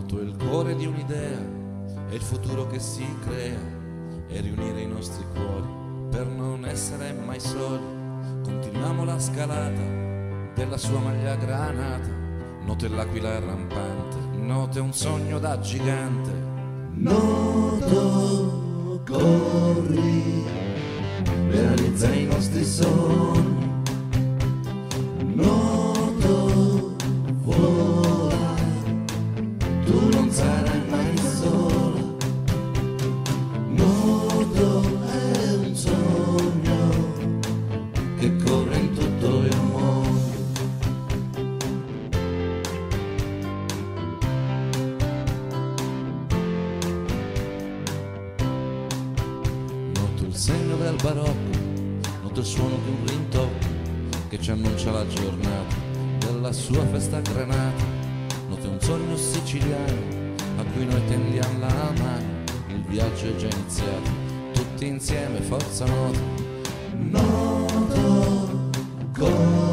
Noto il cuore di un'idea e il futuro che si crea e riunire i nostri cuori per non essere mai soli. Continuiamo la scalata della sua maglia granata. Noto l'aquila rampante, noto un sogno da gigante. Noto corri, realizza i nostri sogni. Noto vola, tu non sarai mai sola. Noto è un sogno che corre in tutto il mondo. Noto il segno del barocco, noto il suono di un rintocco che ci annuncia la giornata della sua festa granata. Noto un sogno siciliano a cui noi tendiamo la mano. Il viaggio è già iniziato, tutti insieme, forza noto. Noto corri,